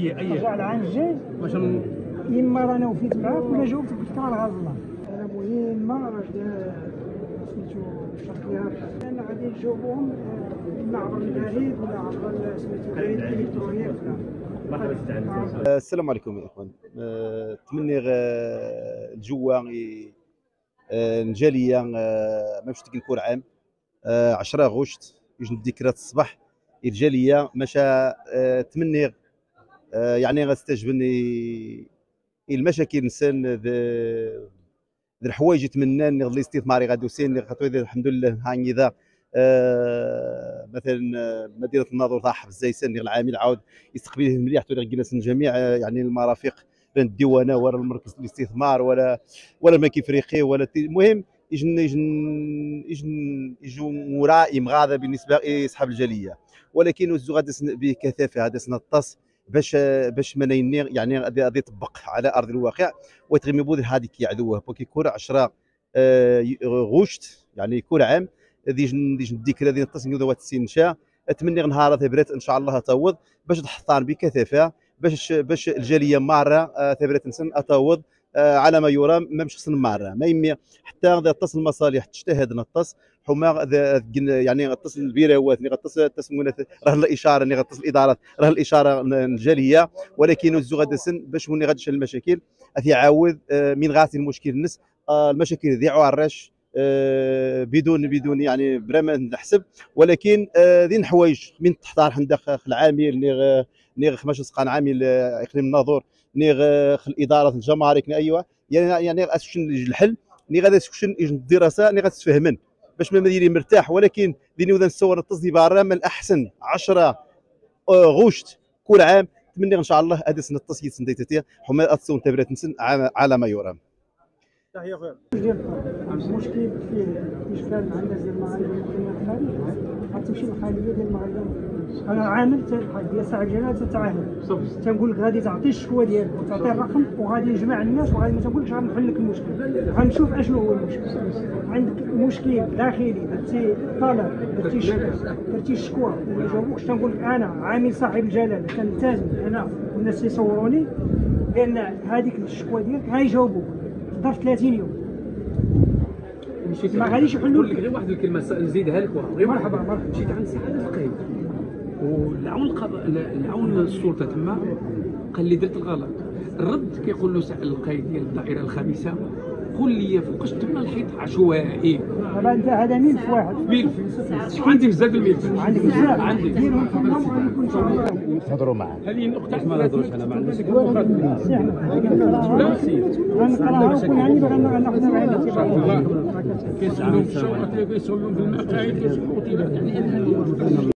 نرجع العام الجاي اما رانا وفيت معاك ولا جاوبتك بفكره الغاز الله. انا مهمه راه سميتو شرطيات انا غادي نجاوبهم اما عبر البريد ولا عبر سميتو البريد الالكتروني. السلام عليكم يا اخوان. نتمنى الجوا الجاليه ما مشيت نكون عام 10 غشت يجي ذكريات الصباح الجاليه مشى تمني يعني غتستجبني المشاكل انسان ذا الحوايج يتمنى الاستثمار غادي وسين خاطر الحمد لله هاني ذا مثلا مدينه الناظور تاع حفظ زيسان العامل عاود يستقبله مليح جلسنا الجميع يعني المرافق بين الديوانه ولا المركز الاستثمار ولا الملك الافريقي ولا المهم يجوا مرائم غاده بالنسبه لاصحاب الجاليه، ولكن وزو غادي بكثافه هذا سنطس باش ما يعني غادي يطبق على ارض الواقع ويتغمي بود هذيك يعذوه بوكي كور 10 غشت يعني كل عام ديج الذكرى ديال التصنيف ذوات السنشا. اتمنى نهار ثبرت ان شاء الله تعوض باش تحطان بكثافه باش الجاليه ماره ثبرت نسن اتوض على ما يرام ما مش خصنا ماره ما يمي حتى غادي تصل المصالح تجتهد نطس حما يعني غتصل البيروات غتصل راه الاشاره اللي غتصل الادارات راه الاشاره الجاليه، ولكن الزو غادا سن باش وني غادي تشل المشاكل اثي عاود من غاسي المشكل الناس المشاكل ذيعوا عراش بدون يعني بلا ما نحسب، ولكن ذي الحوايج من تحضر عندك العامل نيغ خماش سقان عامل اقليم الناظور نيغ الاداره الجمارك ايوه يعني شنو الحل ني غادي تكون الدراسه ني غتفهمن باش ما مديري مرتاح، ولكن ديني وذا نصور التصدي برا من الاحسن 10 غشت كل عام. نتمنى ان شاء الله هذا سنه التصيد سنديتي حما اتصون تبرات نسن على ما يرام. تحيه خويا. المشكل فيه اشكال مع الناس ديال المغاربه اللي الخارج غتمشي للخارجيه ديال المغاربه. انا عامل ديال صاحب الجلاله تاعهم تنقول لك غادي تعطي الشكوى ديالك وتعطي الرقم وغادي يجمع الناس وغادي ما تنقولكش غنحل لك المشكل، غنشوف اشنو هو المشكل. عندك مشكل داخلي درتي طلب درتي الشكوى وما جاوبوكش تنقول لك انا عامل صاحب الجلاله كنلتزم انا والناس اللي يصوروني بان هذيك الشكوى ديالك غيجاوبوك ظرف 30 يوم. ما غاديش يحلوا لك غير واحد الكلمه نزيدها لك غير مرحبا. مشيت عند سعاده القايد والعون السلطه تما قال لي درت الغلط. الرد كيقول له القايد ديال الدائره الخامسه قول لي فوقاش تبنى الحيط عشوائي. دابا انت هذا ملف واحد عندي بزاف الملف عندك بزاف عندي ديرهم كلهم وغيكون نهضروا معاه هذه النقطه ما نهضروش انا مع الناس لا سي غنقراها وكون عندي غناخذها معايا كيسولوا في الشوط كيسولوا في المقاعد كيسولوا